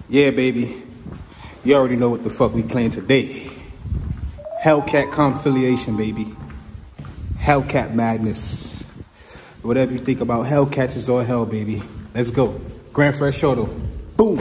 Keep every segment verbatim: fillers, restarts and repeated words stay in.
Yeah, baby. You already know what the fuck we playing today. Hellcat confiliation, baby. Hellcat madness. Whatever you think about Hellcats is all hell, baby. Let's go. Grand Fresh Auto. Boom.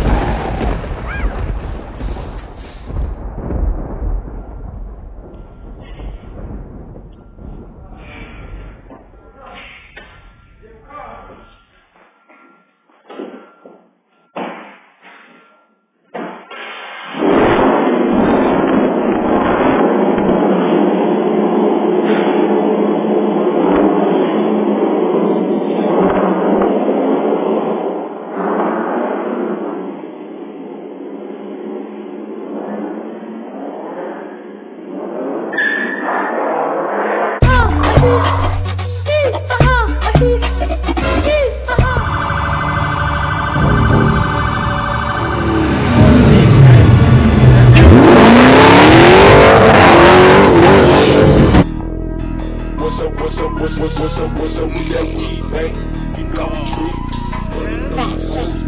What's up, what's up, what's, what's, what's up, what's up with that weed, man? You got trees. Fast, fast,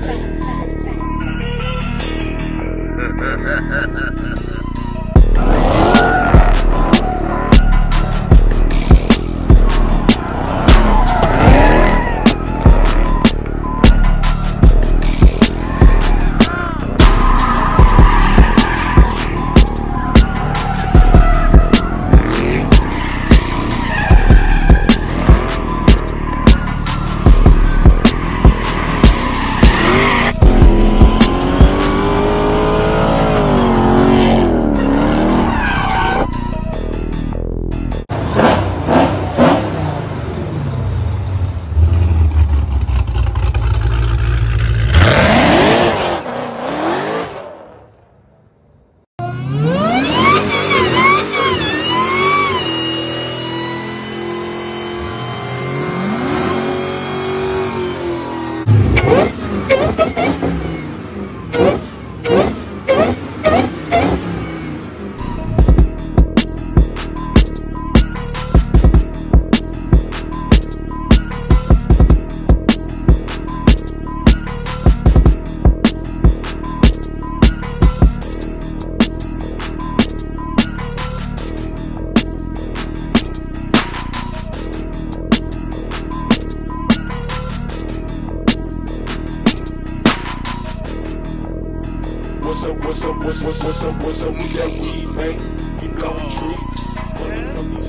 What's up, what's up, what's, what's, what's up, what's up with that weed, man? You got trees. Running from these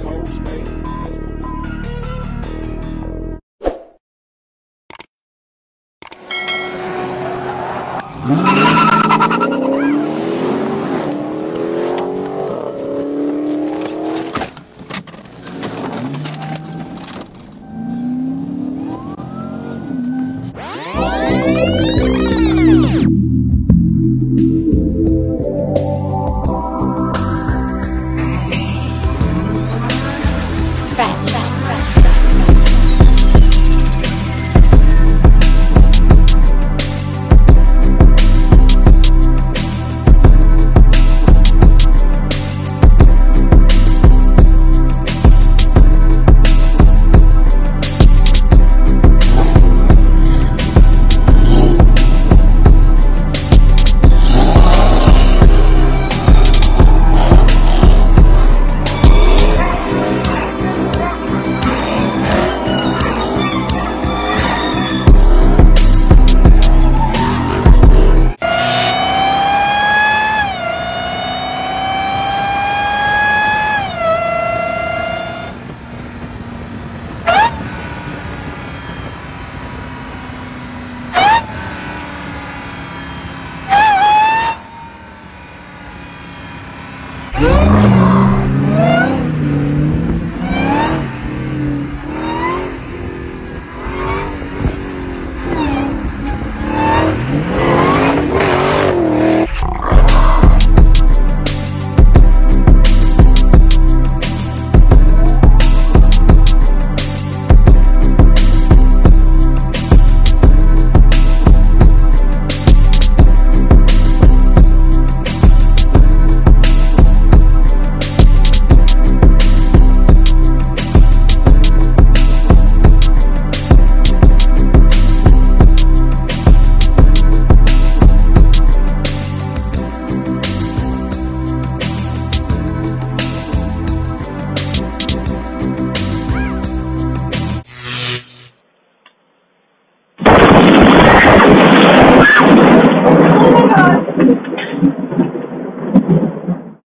hoes, man.